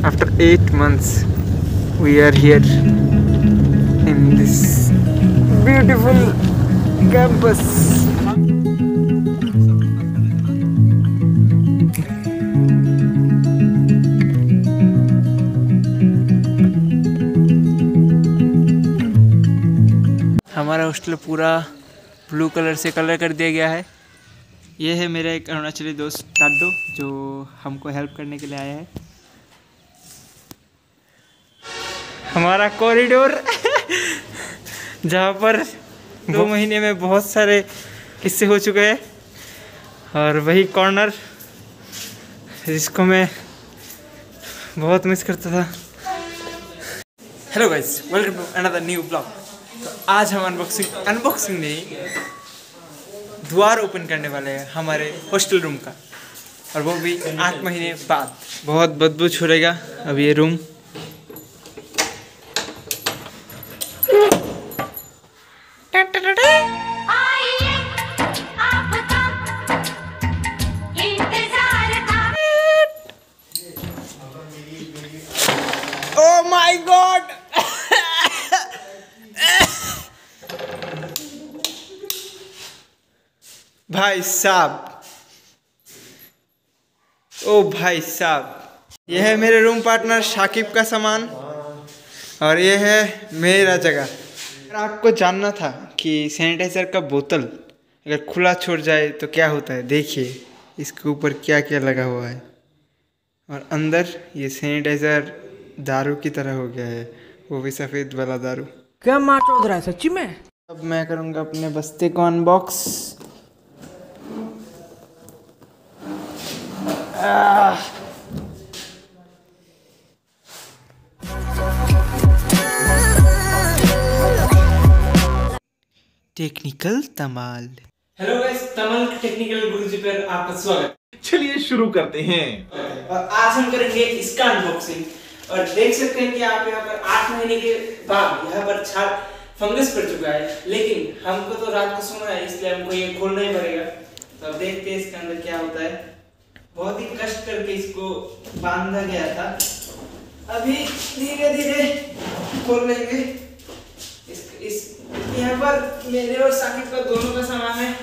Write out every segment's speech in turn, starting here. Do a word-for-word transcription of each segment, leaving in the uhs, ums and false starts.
After eight months, we are here in this beautiful campus. हमारा hostel पूरा blue colour से colour कर दिया गया है। ये है मेरा एक अरुणाचली दोस्त टाडो, जो हमको हेल्प करने के लिए आया है। हमारा कॉरिडोर जहाँ पर दो महीने में बहुत सारे किस्से हो चुके हैं, और वही कॉर्नर जिसको मैं बहुत मिस करता था। Hello guys, welcome to another new blog. तो आज हम अनबॉक्सिंग अनबॉक्सिंग नहीं द्वार ओपन करने वाले हैं हमारे हॉस्टल रूम का, और वो भी आठ महीने बाद। बहुत बदबू छोड़ेगा अब ये रूम। Oh my God! भाई साहब, ओ भाई साहब, यह है मेरे रूम पार्टनर शाकिब का सामान, और यह है मेरा जगह। अगर आपको जानना था कि सैनिटाइज़र का बोतल अगर खुला छोड़ जाए तो क्या होता है, देखिए इसके ऊपर क्या क्या लगा हुआ है, और अंदर ये सैनिटाइज़र दारू की तरह हो गया है, वो भी सफ़ेद वाला दारू। क्या मार चौध रहा है सच्ची में। अब मैं करूँगा अपने बस्ते को unbox. Technical Tamal. Hello guys, Tamal technical Guruji पर आपका स्वागत। चलिए शुरू करते हैं। और आज हम करेंगे इसका अनबॉक्सिंग, और देख सकते हैं कि आप यहाँ पर आठ महीने के बाद यहाँ पर छाल फंगस पड़ चुका है, लेकिन हमको तो रात को सोना है, इसलिए हमको ये खोलना ही पड़ेगा। तो अब देखते हैं इसके अंदर क्या होता है। बहुत ही कष्ट करके इसको बांधा गया था, अभी धीरे धीरे खोल लेंगे। इस, इस यहाँ पर मेरे और साकिब का दोनों का सामान है।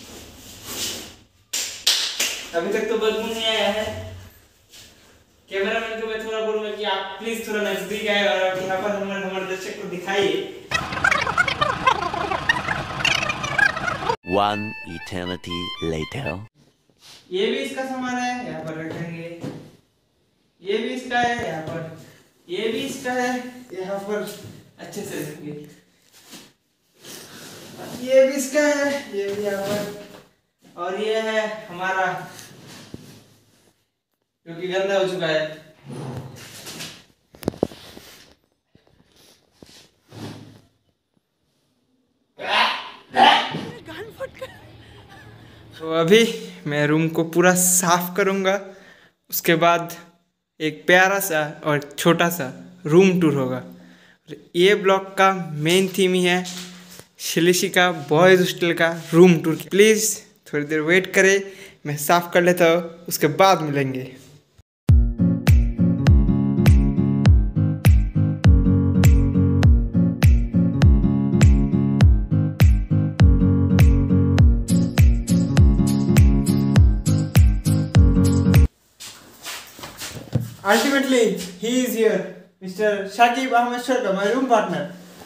अभी तक तो बदबू नहीं आया है। कैमरामैन को मैं थोड़ा बोलूंगा कि आप प्लीज थोड़ा नजदीक आए और यहाँ पर हमारे हमारे दर्शक को दिखाइए। One eternity later. ये भी इसका सामान है, यहाँ पर रखेंगे। ये भी इसका है, यहाँ पर। ये भी इसका है, यहाँ पर अच्छे से रखेंगे। ये भी इसका है, ये भी यहाँ पर। और ये है हमारा, जो कि गंदा हो चुका है। तो अभी मैं रूम को पूरा साफ करूँगा, उसके बाद एक प्यारा सा और छोटा सा रूम टूर होगा। ये ब्लॉग का मेन थीम ही है शिलिशी का बॉयज़ हॉस्टल का रूम टूर। प्लीज़ थोड़ी देर वेट करें, मैं साफ कर लेता हूँ, उसके बाद मिलेंगे। Ultimately, he is here, Mister Shakib Ahmed Sharka, my room partner.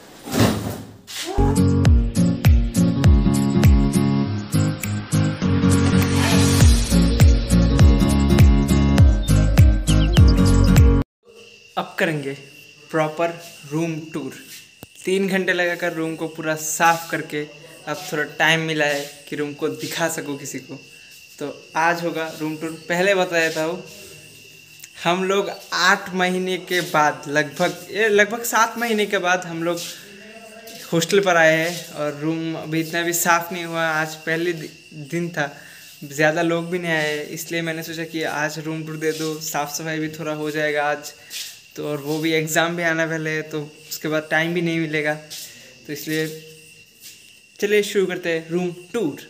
अब करेंगे प्रॉपर रूम टूर। तीन घंटे लगाकर रूम को पूरा साफ करके अब थोड़ा टाइम मिला है कि रूम को दिखा सकूं किसी को, तो आज होगा रूम टूर। पहले बता देता हूँ, हम लोग आठ महीने के बाद, लगभग ये लगभग सात महीने के बाद हम लोग हॉस्टल पर आए हैं, और रूम अभी इतना भी साफ़ नहीं हुआ। आज पहले दिन था, ज़्यादा लोग भी नहीं आए, इसलिए मैंने सोचा कि आज रूम टूर दे दो, साफ़ सफाई भी थोड़ा हो जाएगा आज तो। और वो भी एग्ज़ाम भी आना पहले है, तो उसके बाद टाइम भी नहीं मिलेगा, तो इसलिए चलिए शुरू करते हैं रूम टूर।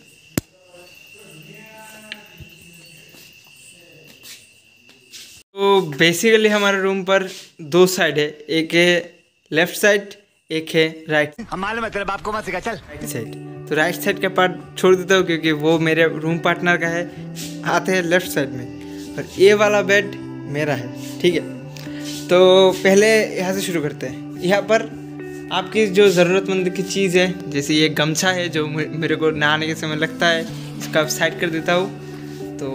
तो बेसिकली हमारे रूम पर दो साइड है, एक है लेफ्ट साइड, एक है राइट मतलब आपको मत सिखा चल राइट साइड। तो राइट साइड का पार्ट छोड़ देता हूँ क्योंकि वो मेरे रूम पार्टनर का है, आते हैं लेफ्ट साइड में, और ये वाला बेड मेरा है, ठीक है। तो पहले यहाँ से शुरू करते हैं। यहाँ पर आपकी जो ज़रूरतमंद की चीज़ है, जैसे ये गमछा है जो मेरे को नहाने के समय लगता है, इसका साइड कर देता हूँ। तो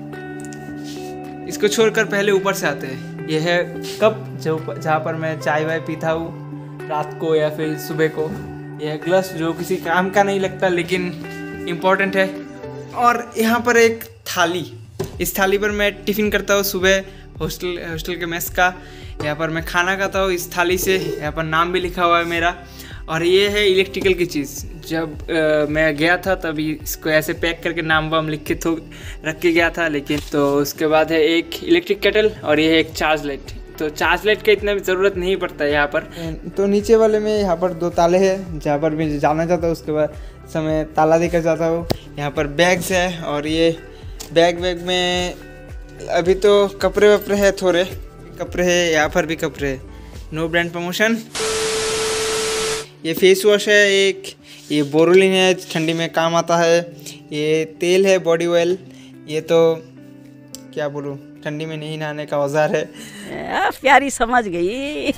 इसको छोड़कर पहले ऊपर से आते हैं। यह है कप जो जहाँ पर मैं चाय वाय पीता हूँ रात को या फिर सुबह को। यह ग्लास जो किसी काम का नहीं लगता लेकिन इम्पोर्टेंट है। और यहाँ पर एक थाली, इस थाली पर मैं टिफ़िन करता हूँ सुबह हॉस्टल हॉस्टल के मेस का। यहाँ पर मैं खाना खाता हूँ इस थाली से, यहाँ पर नाम भी लिखा हुआ है मेरा। और ये है इलेक्ट्रिकल की चीज़, जब आ, मैं गया था तभी इसको ऐसे पैक करके नाम वाम लिख के तो रख के गया था। लेकिन तो उसके बाद है एक इलेक्ट्रिक केटल और ये है एक चार्ज लाइट। तो चार्ज लाइट का इतना भी ज़रूरत नहीं पड़ता है यहाँ पर। तो नीचे वाले में यहाँ पर दो ताले हैं, जहाँ पर भी जाना चाहता हूँ उसके बाद समय ताला देकर जाता हूँ। यहाँ पर बैग्स है और ये बैग वैग में अभी तो कपड़े वपड़े है, थोड़े कपड़े है, यहाँ पर भी कपड़े है, नो ब्रांड प्रमोशन। ये फेस वॉश है एक, ये बोरोलिन है, ठंडी में काम आता है। ये तेल है बॉडी ऑयल, ये तो क्या बोलूँ, ठंडी में नहीं नहाने का औजार है। आ, प्यारी समझ गई।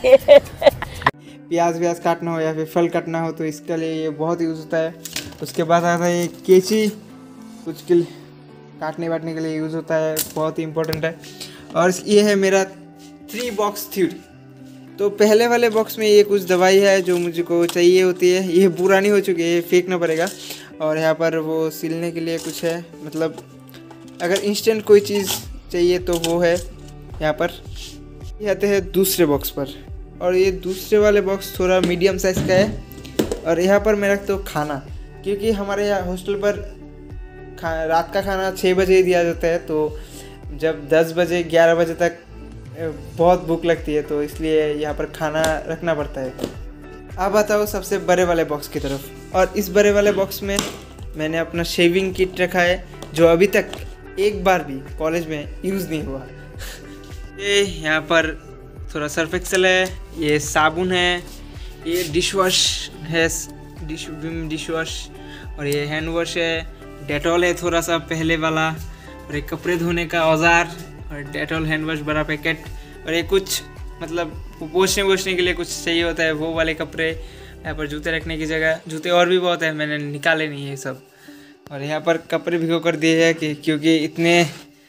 प्याज व्याज काटना हो या फिर फल काटना हो तो इसके लिए ये बहुत यूज़ होता है। उसके बाद आता है ये कैंची, कुछ के काटने वाटने के लिए यूज़ होता है, बहुत ही इम्पोर्टेंट है। और ये है मेरा थ्री बॉक्स थ्योरी। तो पहले वाले बॉक्स में ये कुछ दवाई है जो मुझको चाहिए होती है, ये पुरानी हो चुकी है, ये फेंकना पड़ेगा। और यहाँ पर वो सिलने के लिए कुछ है, मतलब अगर इंस्टेंट कोई चीज़ चाहिए तो वो है यहाँ पर। ये आते हैं दूसरे बॉक्स पर, और ये दूसरे वाले बॉक्स थोड़ा मीडियम साइज़ का है। और यहाँ पर मैं रखता हूँ खाना, क्योंकि हमारे यहाँ हॉस्टल पर खा रात का खाना छः बजे ही दिया जाता है। तो जब दस बजे ग्यारह बजे तक बहुत भूख लगती है, तो इसलिए यहाँ पर खाना रखना पड़ता है। अब आता हूँ सबसे बड़े वाले बॉक्स की तरफ, और इस बड़े वाले बॉक्स में मैंने अपना शेविंग किट रखा है जो अभी तक एक बार भी कॉलेज में यूज़ नहीं हुआ। ये यहाँ पर थोड़ा सर्फ एक्सेल है, ये साबुन है, ये डिश वॉश है, डिश विम डिश वॉश, और ये हैंड वॉश है, डेटॉल है थोड़ा सा पहले वाला, और एक कपड़े धोने का औजार, और डेटॉल हैंड वॉश बड़ा पैकेट, और ये कुछ मतलब पोछने वोछने के लिए कुछ चाहिए होता है वो वाले कपड़े। यहाँ पर जूते रखने की जगह, जूते और भी बहुत है, मैंने निकाले नहीं है सब। और यहाँ पर कपड़े भिगो कर दिए हैं कि क्योंकि इतने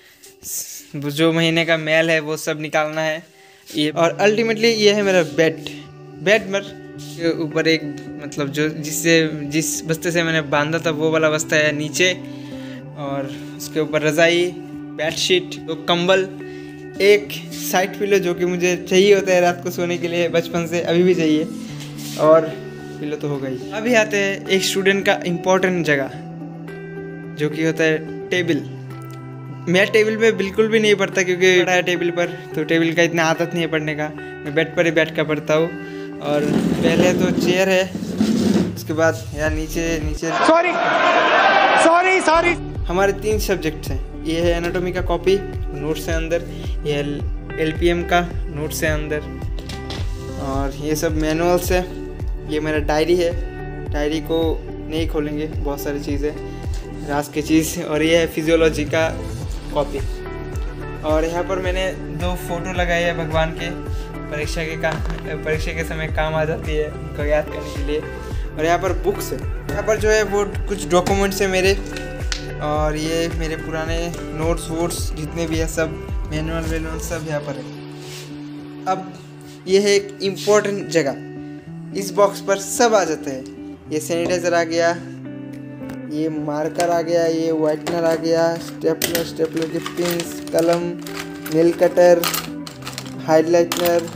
जो महीने का मैल है वो सब निकालना है ये। और अल्टीमेटली ये है मेरा बेड। बेड मर के ऊपर एक मतलब जो जिससे जिस बस्ते से मैंने बांधा था वो वाला बस्ता है नीचे, और उसके ऊपर रज़ाई, बेडशीट, दो कंबल, एक साइड पिलो जो कि मुझे चाहिए होता है रात को सोने के लिए, बचपन से अभी भी चाहिए, और पिलो तो हो गई। अभी आते हैं एक स्टूडेंट का इम्पोर्टेंट जगह जो कि होता है टेबल। मैं टेबल पे बिल्कुल भी नहीं पढ़ता क्योंकि पढ़ा है टेबल पर, तो टेबल का इतना आदत नहीं है पढ़ने का, मैं बेड पर ही बैठ कर पढ़ता हूँ। और पहले तो चेयर है, उसके बाद यार नीचे नीचे सॉरी सॉरी सॉरी हमारे तीन सब्जेक्ट्स हैं। ये है एनाटॉमी का कॉपी, नोट्स है अंदर, ये एलपीएम का नोट्स है अंदर, और ये सब मैनुअल्स है। ये मेरा डायरी है, डायरी को नहीं खोलेंगे, बहुत सारी चीज़ है राज की चीज़। और ये है फिजियोलॉजी का कॉपी। और यहाँ पर मैंने दो फोटो लगाए हैं भगवान के, परीक्षा के काम परीक्षा के समय काम आ जाती है उनको याद करने के लिए। और यहाँ पर बुक्स है, यहाँ पर जो है वो कुछ डॉक्यूमेंट्स है मेरे, और ये मेरे पुराने नोट्स वोट्स जितने भी है सब, मैनुअल वैनुअल सब यहाँ पर है। अब ये है एक इम्पोर्टेंट जगह, इस बॉक्स पर सब आ जाता है। ये सैनिटाइज़र आ गया, ये मार्कर आ गया, ये वाइटनर आ गया, स्टेपलर स्टेपलर के पिंस, कलम, नेल कटर, हाइलाइटनर,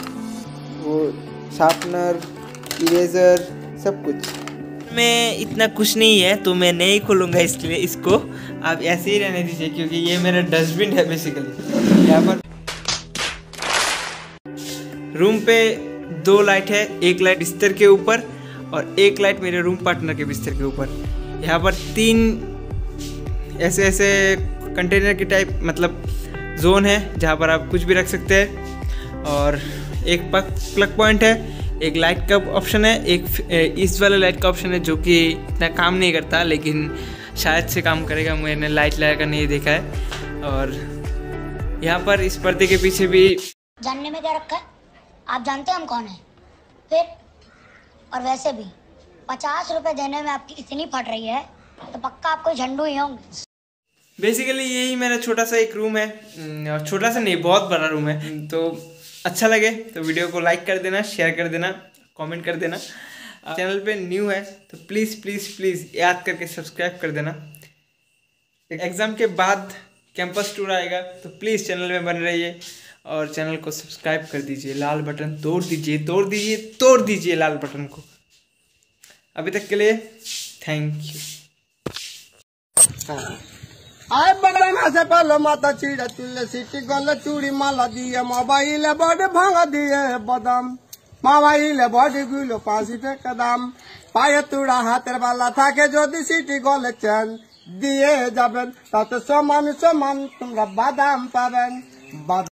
वो शार्पनर, इरेजर, सब कुछ। में इतना कुछ नहीं है तो मैं नहीं खोलूँगा, इसलिए इसको आप ऐसे ही रहने दीजिए क्योंकि ये मेरा डस्टबिन है बेसिकली। यहाँ पर रूम पे दो लाइट है, एक लाइट बिस्तर के ऊपर और एक लाइट मेरे रूम पार्टनर के बिस्तर के ऊपर। यहाँ पर तीन ऐसे ऐसे कंटेनर की टाइप, मतलब जोन है जहाँ पर आप कुछ भी रख सकते हैं। और एक प्लग पॉइंट है, एक लाइट का ऑप्शन है, एक ईस्ट वाला लाइट का ऑप्शन है जो कि इतना काम नहीं करता लेकिन शायद से काम करेगा, मैंने लाइट लगा कर नहीं देखा है। और यहाँ पर इस पर्दे के पीछे भी जानने में क्या रखा है आप जानते हैं हम कौन है फिर। और वैसे भी पचास रुपए देने में आपकी इतनी फट रही है तो पक्का आप कोई झंडू ही होंगे। बेसिकली यही मेरा छोटा सा एक रूम है, और छोटा सा नहीं बहुत बड़ा रूम है। तो अच्छा लगे तो वीडियो को लाइक कर देना, शेयर कर देना, कमेंट कर देना। चैनल पे न्यू है तो प्लीज़ प्लीज़ प्लीज़ याद करके सब्सक्राइब कर देना। एग्ज़ाम के बाद कैंपस टूर आएगा तो प्लीज़ चैनल में बने रहिए और चैनल को सब्सक्राइब कर दीजिए। लाल बटन तोड़ दीजिए, तोड़ दीजिए, तोड़ दीजिए लाल बटन को। अभी तक के लिए थैंक यू। आए बड़ना से पहले माता चीड़ा तुल्ले सीटी गले चूड़ी माला दिए मोबाइल बड़े भांगा दिए बदाम मोबाइल बड़े गुलो पासी पे कदम पाए तुड़ा हाथेर वाला था के যদি সিটি গলে চেন দিয়ে যাবেন তাতে সমান সমান তোমরা বাদাম পাবেন।